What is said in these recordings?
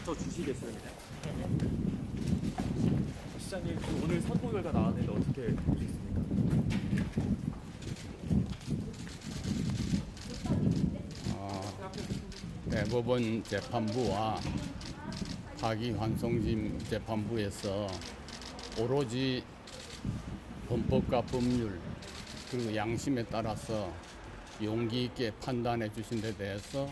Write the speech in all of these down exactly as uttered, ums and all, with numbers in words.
저 주시겠습니다. 시장님, 오늘 선고 결과 나왔는데 어떻게 보셨습니까? 어, 대법원 재판부와 파기환송심 재판부에서 오로지 헌법과 법률 그리고 양심에 따라서 용기 있게 판단해 주신 데 대해서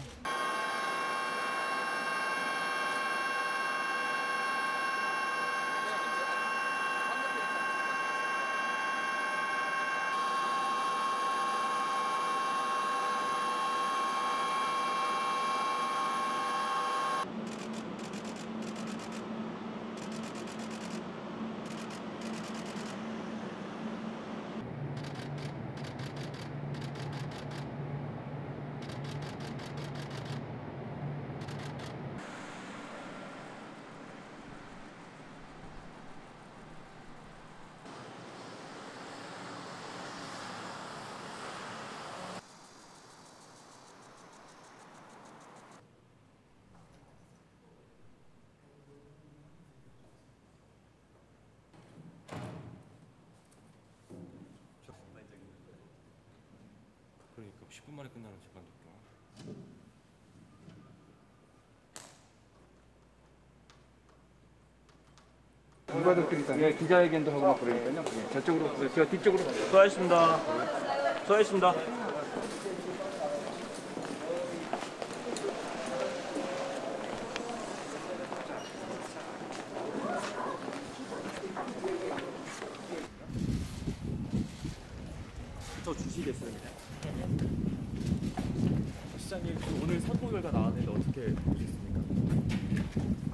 그러니까 십 분 만에 끝나는 재판도 있구나. 일반적들이 예, 기자회견도 하고 막 그러니까요. 예, 저쪽으로, 저 뒤쪽으로. 수고하셨습니다. 수고하셨습니다. 저 주시겠습니다. 시장님, 오늘 선고 결과 나왔는데 어떻게 보셨습니까?